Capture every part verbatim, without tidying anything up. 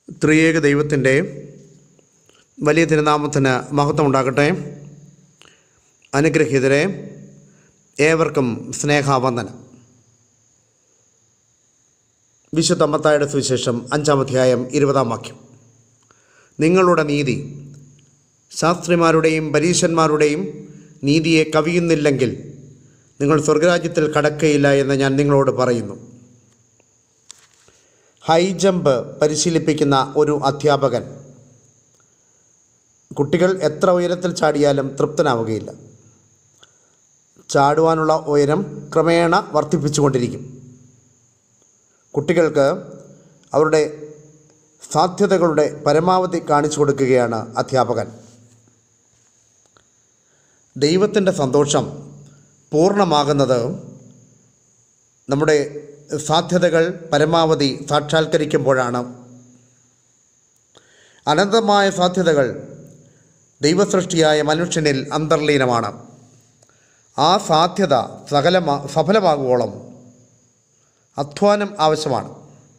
ത്രിയേക ദൈവത്തിൻ്റെ വലിയ തിരുനാമത്തിന് മഹത്വം ഉണ്ടാകട്ടെ. അനുഗ്രഹീതരെ, ഏവർക്കും സ്നേഹാവന്ദനം. വിശുദ്ധ മത്തായിയുടെ സുവിശേഷം അഞ്ചാം അധ്യായം ഇരുപതാം വാക്യം. നിങ്ങളുടെ നീതി ശാസ്ത്രിമാരുടെയും പരീശന്മാരുടെയും നീതിയെ കവിയുന്നില്ലെങ്കിൽ നിങ്ങൾ സ്വർഗരാജ്യത്തിൽ കടക്കയില്ല എന്ന് ഞാൻ നിങ്ങളോട് പറയുന്നു. ഹൈ ജമ്പ് പരിശീലിപ്പിക്കുന്ന ഒരു അധ്യാപകൻ കുട്ടികൾ എത്ര ഉയരത്തിൽ ചാടിയാലും തൃപ്തനാവുകയില്ല. ചാടുവാനുള്ള ഉയരം ക്രമേണ വർദ്ധിപ്പിച്ചുകൊണ്ടിരിക്കും. കുട്ടികൾക്ക് അവരുടെ സാധ്യതകളുടെ പരമാവധി കാണിച്ചു കൊടുക്കുകയാണ് അധ്യാപകൻ. ദൈവത്തിൻ്റെ സന്തോഷം പൂർണ്ണമാകുന്നത് നമ്മുടെ സാധ്യതകൾ പരമാവധി സാക്ഷാത്കരിക്കുമ്പോഴാണ്. അനന്തമായ സാധ്യതകൾ ദൈവസൃഷ്ടിയായ മനുഷ്യനിൽ അന്തർലീനമാണ്. ആ സാധ്യത സകലമാ സഫലമാകുവോളം അധ്വാനം ആവശ്യമാണ്.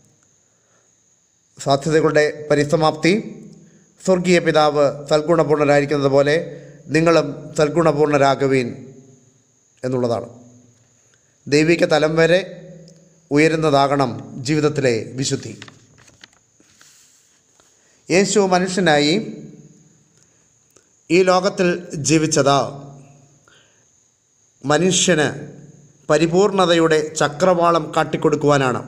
സാധ്യതകളുടെ പരിസമാപ്തി സ്വർഗീയ പിതാവ് സൽഗുണപൂർണരായിരിക്കുന്നത് പോലെ നിങ്ങളും സൽഗുണപൂർണരാകുവീൻ എന്നുള്ളതാണ്. ദൈവിക തലം വരെ ഉയരുന്നതാകണം ജീവിതത്തിലെ വിശുദ്ധി. യേശു മനുഷ്യനായി ഈ ലോകത്തിൽ ജീവിച്ചത് മനുഷ്യന് പരിപൂർണതയുടെ ചക്രവാളം കാട്ടിക്കൊടുക്കുവാനാണ്.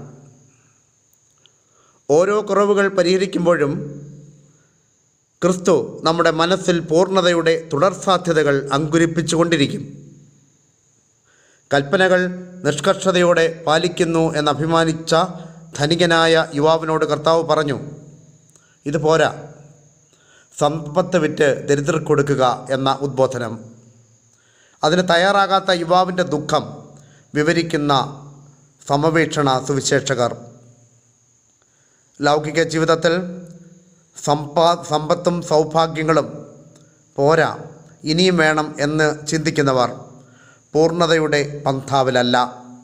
ഓരോ കുറവുകൾ പരിഹരിക്കുമ്പോഴും ക്രിസ്തു നമ്മുടെ മനസ്സിൽ പൂർണ്ണതയുടെ തുടർ സാധ്യതകൾ അങ്കുരിപ്പിച്ചുകൊണ്ടിരിക്കും. കൽപ്പനകൾ നിഷ്കർഷതയോടെ പാലിക്കുന്നു എന്നഭിമാനിച്ച ധനികനായ യുവാവിനോട് കർത്താവ് പറഞ്ഞു, ഇത് പോരാ, സമ്പത്ത് വിറ്റ് ദരിദ്രർക്ക് കൊടുക്കുക എന്ന ഉദ്ബോധനം. അതിന് തയ്യാറാകാത്ത യുവാവിൻ്റെ ദുഃഖം വിവരിക്കുന്ന സമവീക്ഷണ സുവിശേഷകർ. ലൗകിക ജീവിതത്തിൽ സമ്പാ സമ്പത്തും സൗഭാഗ്യങ്ങളും പോരാ, ഇനിയും വേണം എന്ന് ചിന്തിക്കുന്നവർ പൂർണ്ണതയുടെ പന്ഥാവിലല്ല.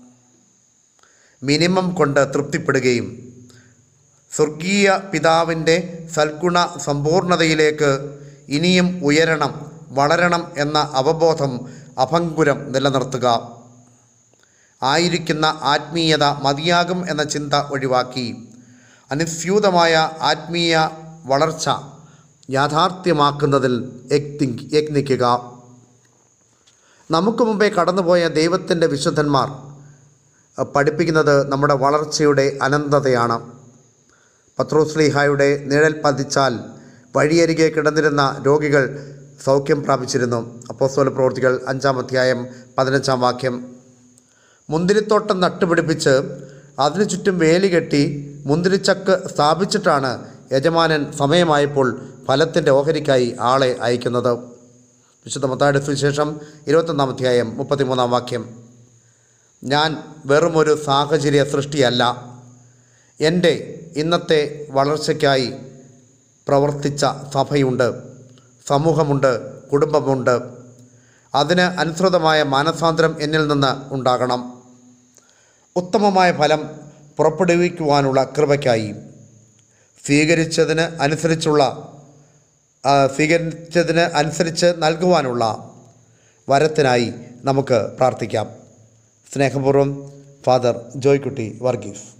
മിനിമം കൊണ്ട് തൃപ്തിപ്പെടുകയും സ്വർഗീയ പിതാവിൻ്റെ സൽഗുണ സമ്പൂർണതയിലേക്ക് ഇനിയും ഉയരണം, വളരണം എന്ന അവബോധം അഭംഗുരം നിലനിർത്തുക. ആയിരിക്കുന്ന ആത്മീയത മതിയാകും എന്ന ചിന്ത ഒഴിവാക്കി അനുസ്യൂതമായ ആത്മീയ വളർച്ച യാഥാർത്ഥ്യമാക്കുന്നതിൽ യത്നിക്കുക. നമുക്ക് മുമ്പേ കടന്നുപോയ ദൈവത്തിൻ്റെ വിശുദ്ധന്മാർ പഠിപ്പിക്കുന്നത് നമ്മുടെ വളർച്ചയുടെ അനന്തതയാണ്. പത്രോസ്ലീഹായുടെ നിഴൽ പതിച്ചാൽ വഴിയരികെ കിടന്നിരുന്ന രോഗികൾ സൗഖ്യം പ്രാപിച്ചിരുന്നു. അപ്പോസ്തല പ്രവൃത്തികൾ അഞ്ചാം അധ്യായം പതിനഞ്ചാം വാക്യം. മുന്തിരിത്തോട്ടം നട്ടുപിടിപ്പിച്ച് അതിനു ചുറ്റും വേലി കെട്ടി മുന്തിരിച്ചക്ക് സ്ഥാപിച്ചിട്ടാണ് യജമാനൻ സമയമായപ്പോൾ ഫലത്തിൻ്റെ ഓഹരിക്കായി ആളെ അയക്കുന്നത്. വിശുദ്ധ മത്തായിയുടെ സുവിശേഷം ഇരുപത്തൊന്നാം അധ്യായം മുപ്പത്തിമൂന്നാം വാക്യം. ഞാൻ വെറുമൊരു സാഹചര്യ സൃഷ്ടിയല്ല. എൻ്റെ ഇന്നത്തെ വളർച്ചയ്ക്കായി പ്രവർത്തിച്ച സഭയുണ്ട്, സമൂഹമുണ്ട്, കുടുംബമുണ്ട്. അതിന് അനുസൃതമായ മാനസാന്തരം എന്നിൽ നിന്ന് ഉണ്ടാകണം. ഉത്തമമായ ഫലം പുറപ്പെടുവിക്കുവാനുള്ള കൃപയ്ക്കായി സ്വീകരിച്ചതിന് അനുസരിച്ചുള്ള സ്വീകരിച്ചതിന് അനുസരിച്ച് നൽകുവാനുള്ള വരത്തിനായി നമുക്ക് പ്രാർത്ഥിക്കാം. സ്നേഹപൂർവ്വം, ഫാദർ ജോയ്ക്കുട്ടി വർഗീസ്.